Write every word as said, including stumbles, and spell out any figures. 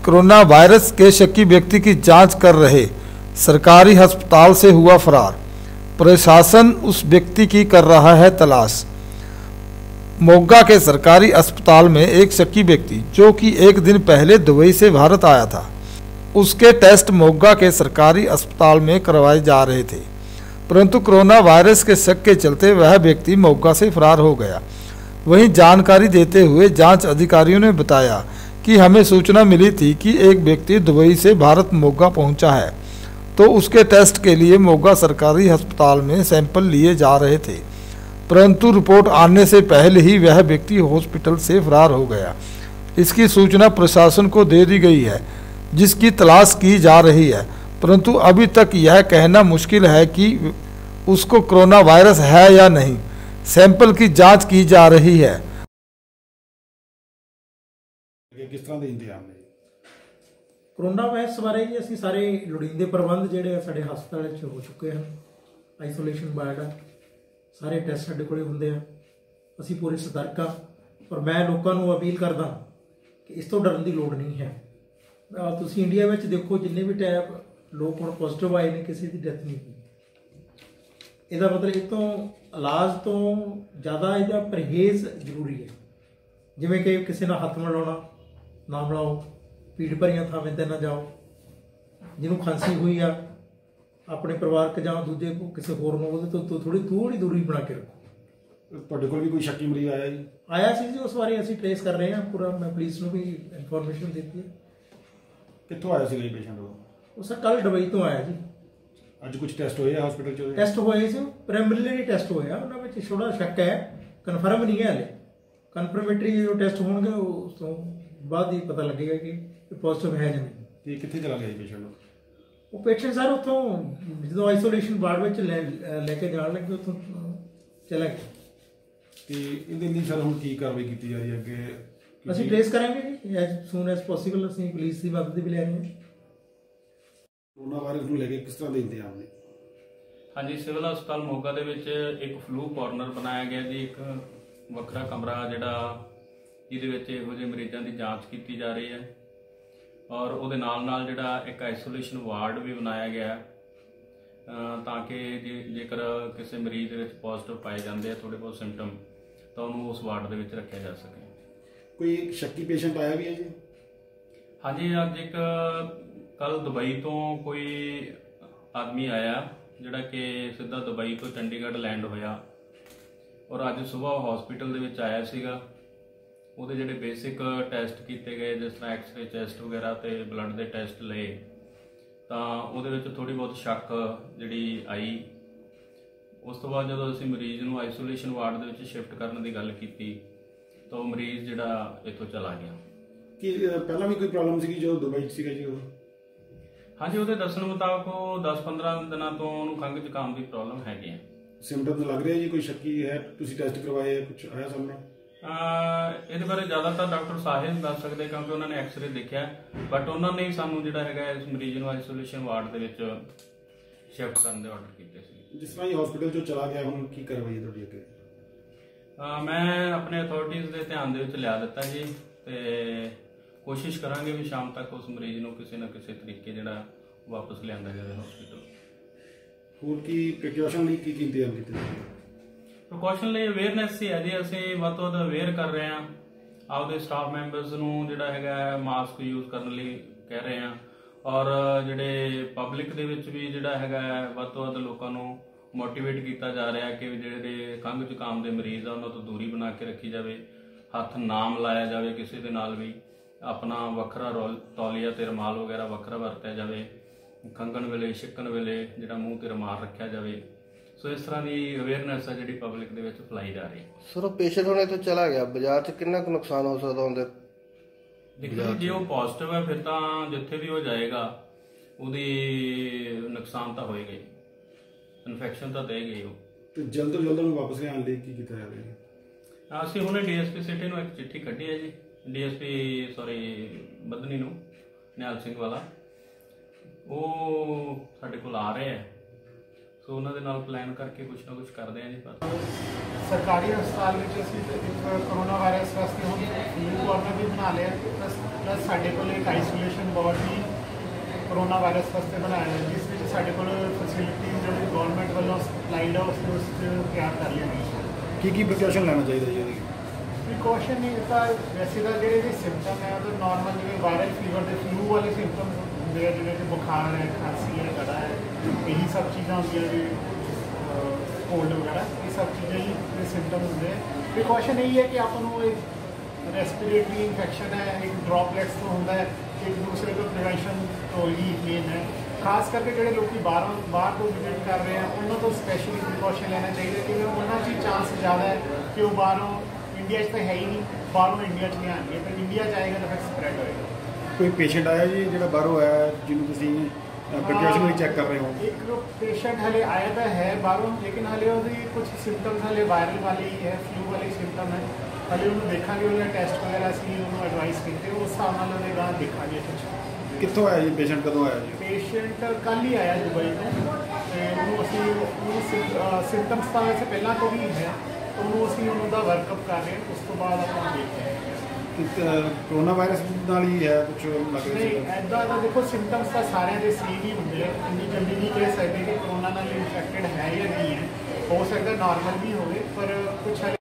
Corona virus के शक्की व्यक्ति की जांच कर रहे सरकारी अस्पताल से हुआ फरार। प्रशासन उस व्यक्ति की कर रहा है तलाश। मोगा के सरकारी अस्पताल में एक शक्की व्यक्ति जो कि एक दिन पहले दुबई से भारत आया था, उसके टेस्ट मोगा के सरकारी अस्पताल में करवाए जा रहे थे, परंतु कोरोना वायरस के शक के चलते वह व्यक्ति मोगा से फरार हो गया। वहीं जानकारी देते हुए जांच अधिकारियों ने बताया कि हमें सूचना मिली थी कि एक व्यक्ति दुबई से भारत मोगा पहुंचा है, तो उसके टेस्ट के लिए मोगा सरकारी अस्पताल में सैंपल लिए जा रहे थे, परंतु रिपोर्ट आने से पहले ही वह व्यक्ति हॉस्पिटल से फरार हो गया। इसकी सूचना प्रशासन को दे दी गई है, जिसकी तलाश की जा रही है, परंतु अभी तक यह कहना मुश्किल है कि उसको कोरोना वायरस है या नहीं। सैंपल की जांच की जा रही है। किस तरह के इंतजाम ने कोरोना वायरस बारे जी असीं सारे लोड़ींदे प्रबंध जिहड़े साडे हस्पताल च हो चुके हैं। आइसोलेशन वार्ड आ, सारे टैसट साडे कोले हुंदे आ, असीं पूरे सतर्क आ। पर मैं लोकां नूं अपील करदा कि इस तो डरन दी लोड़ नहीं है। तुसीं इंडिया विच देखो जिन्ने भी टैप लोग हुण पॉजिटिव आए ने, किसी की डेथ नहीं हुई। ਇਹਦਾ मतलब ਇਹ ਤੋਂ ਇਲਾਜ ਤੋਂ ਜ਼ਿਆਦਾ ਇਹਦਾ ਪਰਹੇਜ਼ ਜ਼ਰੂਰੀ ਹੈ। ਜਿਵੇਂ ਕਿ ਕਿਸੇ ਨਾਲ ਹੱਥ ਮਿਲਾਉਣਾ ਨਾ ਮਿਲਾਓ, ਭੀੜ ਭਰੀਆਂ ਥਾਵਾਂ 'ਤੇ ਨਾ ਜਾਓ। ਜਿਹਨੂੰ ਖਾਂਸੀ ਹੋਈ ਆ ਆਪਣੇ ਪਰਿਵਾਰਕ ਜਾਂ ਦੂਜੇ ਕਿਸੇ ਹੋਰ ਨੂੰ ਉਹਦੇ ਤੋਂ ਥੋੜੀ ਥੋੜੀ ਦੂਰੀ ਬਣਾ ਕੇ ਰੱਖੋ। ਤੁਹਾਡੇ ਕੋਲ ਵੀ ਕੋਈ ਸ਼ੱਕੀ ਮਰੀਜ਼ ਆਇਆ ਜੀ? ਆਇਆ ਸੀ ਜੀ, ਉਸ ਬਾਰੇ ਅਸੀਂ ਟ੍ਰੇਸ ਕਰ ਰਹੇ ਹਾਂ ਪੂਰਾ। ਮੈਂ ਪੁਲਿਸ ਨੂੰ ਵੀ ਇਨਫੋਰਮੇਸ਼ਨ ਦਿੱਤੀ ਹੈ। ਕਿੱਥੋਂ ਆਇਆ ਸੀਗਾ ਜੀ ਪੇਸ਼ੈਂਟ? ਉਹ ਉਹ ਸਰ ਕੱਲ੍ਹ ਦੁਬਈ ਤੋਂ ਆਇਆ ਜੀ। ਅੱਜ ਕੁਝ ਟੈਸਟ ਹੋਏ ਆ ਹਸਪੀਟਲ 'ਚ? ਟੈਸਟ ਹੋਏ ਸੀ, ਪ੍ਰੀਲਿਮਿਨਰੀ ਟੈਸਟ ਹੋਏ ਆ, ਉਹਨਾਂ ਵਿੱਚ ਥੋੜਾ ਸ਼ੱਕ ਹੈ, ਕਨਫਰਮ ਨਹੀਂ ਹੈ ਹਲੇ। ਕਨਫਰਮੇਟਰੀ ਜੋ ਟੈਸਟ ਹੋਣਗੇ ਉਸ ਤੋਂ ਬਾਅਦ ਹੀ ਪਤਾ ਲੱਗੇਗਾ ਕਿ ਪੋਜ਼ਿਟਿਵ ਹੈ ਜਾਂ ਨਹੀਂ। ਤੇ ਕਿੱਥੇ ਚਲਾ ਗਿਆ ਪੇਸ਼ੈਂਟ? ਉਹ ਪੇਸ਼ੈਂਟ ਸਰ ਉੱਥੋਂ ਜਦੋਂ ਆਈਸੋਲੇਸ਼ਨ ਵਾਰਡ ਵਿੱਚ ਲੈ ਕੇ ਜਾਣ ਲੱਗੇ ਉੱਥੋਂ ਚਲਾ ਗਿਆ। ਤੇ ਇਹਦੇ ਲਈ ਸਰ ਹੁਣ ਕੀ ਕਾਰਵਾਈ ਕੀਤੀ ਜਾ ਰਹੀ ਹੈ ਅੱਗੇ? ਅਸੀਂ ਟ੍ਰੇਸ ਕਰਾਂਗੇ ਜੀ ਐਜ਼ ਸੂਨ ਐਜ਼ ਪੋਸੀਬਲ। ਅਸੀਂ ਪੁਲਿਸ ਦੀ ਮਦਦ ਵੀ ਲੈ ਰਹੇ ਹਾਂ। कोरोना वायरस ਨੂੰ ਲੈ ਕੇ ਕਿਸ ਤਰ੍ਹਾਂ ਦੇ ਇੰਤਜ਼ਾਮ ਨੇ? ਹਾਂਜੀ, ਸਿਵਲ ਹਸਪਤਾਲ ਮੋਗਾ ਦੇ ਵਿੱਚ ਇੱਕ ਫਲੂ ਕਾਰਨਰ ਬਣਾਇਆ ਗਿਆ ਜੀ। ਇੱਕ ਵੱਖਰਾ ਕਮਰਾ ਜਿਹੜਾ ਜਿਹਦੇ ਵਿੱਚ ਇਹੋ ਜਿਹੇ ਮਰੀਜ਼ਾਂ ਦੀ ਜਾਂਚ ਕੀਤੀ ਜਾ ਰਹੀ ਹੈ, ਔਰ ਉਹਦੇ ਨਾਲ ਨਾਲ ਜਿਹੜਾ ਇੱਕ ਆਈਸੋਲੇਸ਼ਨ ਵਾਰਡ ਵੀ ਬਣਾਇਆ ਗਿਆ ਤਾਂ ਕਿ ਜੇ ਜੇਕਰ ਕਿਸੇ ਮਰੀਜ਼ ਦੇ ਵਿੱਚ ਪੋਜ਼ਿਟਿਵ ਪਾਏ ਜਾਂਦੇ ਆ ਥੋੜੇ ਬਹੁਤ ਸਿੰਪਟਮ, ਤਾਂ ਉਹਨੂੰ ਉਸ ਵਾਰਡ ਦੇ ਵਿੱਚ ਰੱਖਿਆ ਜਾ ਸਕੇ। ਕੋਈ ਸ਼ੱਕੀ ਪੇਸ਼ੈਂਟ ਆਇਆ ਵੀ ਹੈ ਜੀ? ਹਾਂਜੀ, ਅੱਜ ਇੱਕ ਕੱਲ ਦੁਬਈ ਤੋਂ ਕੋਈ ਆਦਮੀ ਆਇਆ ਜਿਹੜਾ ਕਿ ਸਿੱਧਾ ਦੁਬਈ ਤੋਂ ਚੰਡੀਗੜ੍ਹ ਲੈਂਡ ਹੋਇਆ, ਔਰ ਅੱਜ ਸਵੇਰ ਹਸਪੀਟਲ ਦੇ ਵਿੱਚ ਆਇਆ ਸੀਗਾ। ਉਹਦੇ ਜਿਹੜੇ ਬੇਸਿਕ ਟੈਸਟ ਕੀਤੇ ਗਏ, ਜਿਸ ਤਰ੍ਹਾਂ ਐਕਸਰੇ ਚੈਸਟ ਵਗੈਰਾ ਤੇ ਬਲੱਡ ਦੇ ਟੈਸਟ ਲਏ, ਤਾਂ ਉਹਦੇ ਵਿੱਚ ਥੋੜੀ ਬਹੁਤ ਸ਼ੱਕ ਜਿਹੜੀ ਆਈ। ਉਸ ਤੋਂ ਬਾਅਦ ਜਦੋਂ ਅਸੀਂ ਮਰੀਜ਼ ਨੂੰ ਆਈਸੋਲੇਸ਼ਨ ਵਾਰਡ ਦੇ ਵਿੱਚ ਸ਼ਿਫਟ ਕਰਨ ਦੀ ਗੱਲ ਕੀਤੀ ਤਾਂ ਉਹ ਮਰੀਜ਼ ਜਿਹੜਾ ਇੱਥੋਂ ਚਲਾ ਗਿਆ। ਕੀ ਪਹਿਲਾਂ ਵੀ ਕੋਈ ਪ੍ਰੋਬਲਮ ਸੀਗੀ ਜਦੋਂ ਦੁਬਈ 'ਚ ਸੀਗਾ ਜੀ ਉਹ? ਹਾਂਜੀ, ਉਹਦੇ ਦੱਸਣ ਮੁਤਾਬਕ ਉਹ ਦਸ ਪੰਦਰਾਂ ਦਿਨਾਂ ਤੋਂ ਉਹਨੂੰ ਖੰਘ ਜ਼ੁਕਾਮ ਦੀ ਪ੍ਰੋਬਲਮ ਹੈਗੀ ਹੈ। ਸਿੰਪਟਮਸ ਲੱਗ ਰਿਹਾ ਜੀ? ਕੋਈ ਸ਼ੱਕੀ ਹੈ? ਤੁਸੀਂ ਟੈਸਟ ਕਰਵਾਏ, ਕੁਝ ਆਇਆ ਸਾਹਮਣੇ? ਇਹਦੇ ਬਾਰੇ ਜ਼ਿਆਦਾ ਤਾਂ ਡਾਕਟਰ ਸਾਹਿਬ ਦੱਸ ਸਕਦੇ ਕਿਉਂਕਿ ਉਹਨਾਂ ਨੇ ਐਕਸਰੇ ਦੇਖਿਆ, ਬਟ ਉਹਨਾਂ ਨੇ ਸਾਨੂੰ ਜਿਹੜਾ ਹੈਗਾ ਇਸ ਮਰੀਜ਼ ਨੂੰ ਆਈਸੋਲੇਸ਼ਨ ਵਾਰਡ ਦੇ ਵਿੱਚ ਸ਼ਿਫਟ ਕਰਨ ਦੇ ਆਰਡਰ ਕੀਤੇ ਸੀ। ਜਿਸ ਤਰ੍ਹਾਂ ਹੀ ਹਸਪੀਟਲ 'ਚੋਂ ਚਲਾ ਗਿਆ, ਹੁਣ ਕੀ ਕਾਰਵਾਈ ਹੈ ਤੁਹਾਡੀ ਅੱਗੇ? ਮੈਂ ਆਪਣੇ ਅਥਾਰਟੀਜ਼ ਦੇ ਧਿਆਨ ਦੇ ਵਿੱਚ ਲਿਆ ਦਿੱਤਾ ਜੀ, ਤੇ ਕੋਸ਼ਿਸ਼ ਕਰਾਂਗੇ ਵੀ ਸ਼ਾਮ ਤੱਕ ਉਸ ਮਰੀਜ਼ ਨੂੰ ਕਿਸੇ ਨਾ ਕਿਸੇ ਤਰੀਕੇ ਜਿਹੜਾ ਵਾਪਸ ਲਿਆਂਦਾ ਜਾਵੇ ਹਸਪੀਟਲ। ਹੋਰ ਕੀ ਪ੍ਰੀਕਾਸ਼ਨ ਲਈ ਕੀ ਕੀ ਇੰਤਜ਼ਾਮ ਕੀਤੇ? ਪ੍ਰੀਕਾਸ਼ਨ ਲਈ ਅਵੇਅਰਨੈਸ ਹੀ ਹੈ ਜੀ। ਅਸੀਂ ਵੱਧ ਤੋਂ ਵੱਧ ਅਵੇਅਰ ਕਰ ਰਹੇ ਹਾਂ, ਆਪਦੇ ਸਟਾਫ ਮੈਂਬਰਸ ਨੂੰ ਜਿਹੜਾ ਹੈਗਾ ਮਾਸਕ ਯੂਜ਼ ਕਰਨ ਲਈ ਕਹਿ ਰਹੇ ਹਾਂ, ਔਰ ਜਿਹੜੇ ਪਬਲਿਕ ਦੇ ਵਿੱਚ ਵੀ ਜਿਹੜਾ ਹੈਗਾ ਵੱਧ ਤੋਂ ਵੱਧ ਲੋਕਾਂ ਨੂੰ ਮੋਟੀਵੇਟ ਕੀਤਾ ਜਾ ਰਿਹਾ ਕਿ ਜਿਹੜੇ ਖੰਘ ਜ਼ੁਕਾਮ ਦੇ ਮਰੀਜ਼ ਆ ਉਹਨਾਂ ਤੋਂ ਦੂਰੀ ਬਣਾ ਕੇ ਰੱਖੀ ਜਾਵੇ, ਹੱਥ ਨਾ ਮਿਲਾਇਆ ਜਾਵੇ ਕਿਸੇ ਦੇ ਨਾਲ ਵੀ, ਆਪਣਾ ਵੱਖਰਾ ਰੋਲ ਤੌਲੀਆ ਤੇ ਰੁਮਾਲ ਵਗੈਰਾ ਵੱਖਰਾ ਵਰਤਿਆ ਜਾਵੇ, ਖੰਘਣ ਵੇਲੇ ਛਿੱਕਣ ਵੇਲੇ ਜਿਹੜਾ ਮੂੰਹ ਤੇ ਰੁਮਾਲ ਰੱਖਿਆ ਜਾਵੇ। ਸੋ ਇਸ ਤਰ੍ਹਾਂ ਦੀ ਅਵੇਅਰਨੈਸ ਹੈ ਜਿਹੜੀ ਪਬਲਿਕ ਦੇ ਵਿੱਚ ਫੈਲਾਈ ਜਾ ਰਹੀ ਹੈ। ਸਰ ਉਹ ਪੇਸ਼ੈਂਟ ਹੁਣ ਇੱਥੋਂ ਚਲਾ ਗਿਆ, ਬਾਜ਼ਾਰ 'ਚ ਕਿੰਨਾ ਕੁ ਨੁਕਸਾਨ ਹੋ ਸਕਦਾ ਉਹਦੇ? ਦੇਖੋ, ਜੇ ਉਹ ਪੋਜ਼ਿਟਿਵ ਹੈ ਫਿਰ ਤਾਂ ਜਿੱਥੇ ਵੀ ਉਹ ਜਾਏਗਾ ਉਹਦੀ ਨੁਕਸਾਨ ਤਾਂ ਹੋਏਗਾ ਹੀ, ਇਨਫੈਕਸ਼ਨ ਤਾਂ ਦੇਗਾ ਹੀ ਉਹ। ਤੇ ਜਲਦ ਤੋਂ ਜਲਦ ਉਹਨੂੰ ਵਾਪਸ ਲਿਆਉਣ ਲਈ ਕੀ ਕੀਤਾ ਜਾਵੇ? ਅਸੀਂ ਹੁਣੇ ਡੀਐਸਪੀ ਸਿਟੀ ਨੂੰ ਇੱਕ ਚਿੱਠੀ ਕੱਢੀ ਹੈ ਜੀ, ਡੀਐਸਪੀ ਸੌਰੀ ਬਦਨੀ ਨੂੰ, ਨਿਹਾਲ ਸਿੰਘ ਵਾਲਾ, ਉਹ ਸਾਡੇ ਕੋਲ ਆ ਰਹੇ ਹੈ, ਸੋ ਉਹਨਾਂ ਦੇ ਨਾਲ ਪਲਾਨ ਕਰਕੇ ਕੁਛ ਨਾ ਕੁਛ ਕਰਦੇ ਹਾਂ ਜੀ। ਪਰ ਸਰਕਾਰੀ ਹਸਪਤਾਲ ਵਿੱਚ ਅਸੀਂ ਕੋਰੋਨਾ ਵਾਇਰਸ ਵਾਸਤੇ ਹੁਣ ਫਲੂ ਕਾਰਨਰ ਵੀ ਬਣਾ ਲਿਆ। ਪਲੱਸ ਸਾਡੇ ਕੋਲ ਇੱਕ ਆਈਸੋਲੇਸ਼ਨ ਵਾਰਡ ਵੀ ਕਰੋਨਾ ਵਾਇਰਸ ਵਾਸਤੇ ਬਣਾਇਆ ਹੈ, ਜਿਸ ਵਿੱਚ ਸਾਡੇ ਕੋਲ ਫੈਸਿਲਿਟੀ ਜਿਹੜੀ ਗਵਰਨਮੈਂਟ ਵੱਲੋਂ ਸਪਲਾਈਡ ਆ ਉਸ ਉਸ 'ਚ ਤਿਆਰ ਕਰ ਲਈ ਗਈ। ਕੀ ਕੀ ਪ੍ਰੀਕਾਸ਼ਨ ਲੈਣਾ ਚਾਹੀਦਾ ਜੀ ਇਹਦੀ? ਪ੍ਰੀਕਾਸ਼ਨ ਨਹੀਂ ਤਾਂ ਵੈਸੇ ਤਾਂ ਜਿਹੜੇ ਵੀ ਸਿੰਪਟਮ ਹੈ ਉਹ ਨਾਰਮਲ ਜਿਵੇਂ ਵਾਇਰਲ ਫੀਵਰ ਦੇ ਫਲੂ ਵਾਲੇ ਸਿੰਪਟਮ ਹੁੰਦੇ ਆ, ਜਿਵੇਂ ਕਿ ਬੁਖਾਰ ਹੈ, ਖਾਂਸੀ ਹੈ, ਗਲਾ ਹੈ, ਇਹੀ ਸਭ ਚੀਜ਼ਾਂ ਹੁੰਦੀਆਂ ਜੀ, ਕੋਲਡ ਵਗੈਰਾ, ਇਹ ਸਭ ਚੀਜ਼ਾਂ ਹੀ ਦੇ ਸਿੰਪਟਮ ਹੁੰਦੇ ਆ। ਪ੍ਰੀਕਾਸ਼ਨ ਇਹੀ ਹੈ ਕਿ ਆਪਾਂ ਨੂੰ ਇੱਕ ਰੈਸਪੀਰੇਟਰੀ ਇਨਫੈਕਸ਼ਨ ਹੈ, ਇੱਕ ਡ੍ਰੌਪਲੈਟਸ ਤੋਂ ਹੁੰਦਾ ਹੈ, ਇੱਕ ਦੂਸਰੇ ਤੋਂ ਪ੍ਰੀਵੈਂਸ਼ਨ ਤੋਂ ਹੀ ਮੇਨ ਹੈ। ਖਾਸ ਕਰਕੇ ਜਿਹੜੇ ਲੋਕ ਬਾਹਰੋਂ ਬਾਹਰ ਤੋਂ ਵਿਜ਼ਿਟ ਕਰ ਰਹੇ ਆ ਉਹਨਾਂ ਤੋਂ ਸਪੈਸ਼ਲੀ ਪ੍ਰੀਕਾਸ਼ਨ ਲੈਣਾ ਚਾਹੀਦਾ, ਕਿਉਂਕਿ ਉਹਨਾਂ 'ਚ ਹੀ ਚਾਂਸ ਜ਼ਿਆਦਾ ਹੈ ਕਿ ਉਹ ਬਾਹਰੋਂ, ਇੰਡੀਆ 'ਚ ਤਾਂ ਹੈ ਹੀ ਨਹੀਂ, ਬਾਹਰੋਂ ਇੰਡੀਆ 'ਚ ਨਹੀਂ ਆਉਣਗੇ, ਤਾਂ ਇੰਡੀਆ 'ਚ ਆਏਗਾ ਤਾਂ ਫਿਰ ਸਪਰੈਡ ਹੋਏਗਾ। ਕੋਈ ਪੇਸ਼ੈਂਟ ਆਇਆ ਜੀ ਜਿਹੜਾ ਬਾਹਰੋਂ ਆਇਆ ਜਿਹਨੂੰ ਤੁਸੀਂ ਪ੍ਰੀਕਾਸ਼ਨ ਲਈ ਚੈੱਕ ਕਰ ਰਹੇ ਹੋ? ਇੱਕ ਪੇਸ਼ੈਂਟ ਹਲੇ ਆਇਆ ਤਾਂ ਹੈ ਬਾਹਰੋਂ, ਲੇਕਿਨ ਹਲੇ ਉਹਦੀ ਕੁਝ ਸਿੰਪਟਮਸ ਹਲੇ ਵਾਇਰਲ ਵਾਲੇ ਹੀ ਹੈ, ਫਲੂ ਵਾਲੇ ਸਿੰਪਟਮ ਹੈ। ਹਲੇ ਉਹਨੂੰ ਦੇਖਾਂਗੇ, ਉਹਦੇ ਟੈਸਟ ਵਗੈਰਾ ਅਸੀਂ ਉਹਨੂੰ ਐਡਵਾਈਸ ਕੀਤੇ, ਉਸ ਹਿਸਾਬ ਨਾਲ ਉਹਦੇ ਗਾਂ ਦੇਖਾਂਗੇ ਕੁਝ। ਕਿੱਥੋਂ ਆਇਆ ਜੀ ਪੇਸ਼ੈਂਟ, ਕਦੋਂ ਆਇਆ ਜੀ? ਪੇਸ਼ੈਂਟ ਕੱਲ੍ਹ ਹੀ ਆਇਆ ਦੁਬਈ ਤੋਂ, ਅਤੇ ਉਹਨੂੰ ਅਸੀਂ ਉਹਨੂੰ ਸਿੰਪਟਮਸ ਤਾਂ ਵੈਸੇ ਪਹਿਲਾਂ ਤੋਂ ਵੀ ਹੈ, ਉਹਨੂੰ ਅਸੀਂ ਉਹਨੂੰ ਦਾ ਵਰਕਅਪ ਕਰ ਰਹੇ ਹਾਂ, ਉਸ ਤੋਂ ਬਾਅਦ ਆਪਾਂ ਦੇਖਦੇ ਹਾਂ। ਕਰੋਨਾ ਵਾਇਰਸ ਨਾਲ ਹੀ ਹੈ ਕੁਝ ਲੱਗ ਰਿਹਾ ਨਹੀਂ, ਸੀ? ਇੱਦਾਂ ਤਾਂ ਦੇਖੋ ਸਿੰਪਟਮਸ ਤਾਂ ਸਾਰਿਆਂ ਦੇ ਸੇਮ ਹੀ ਹੁੰਦੇ ਆ, ਇੰਨੀ ਜਲਦੀ ਨਹੀਂ ਕਹਿ ਸਕਦੇ ਕਿ ਕਰੋਨਾ ਨਾਲ ਇਨਫੈਕਟਡ ਹੈ ਜਾਂ ਨਹੀਂ ਹੈ। ਹੋ ਸਕਦਾ ਨਾਰਮਲ ਵੀ ਹੋਵੇ, ਪਰ ਕੁਛ ਹਲੇ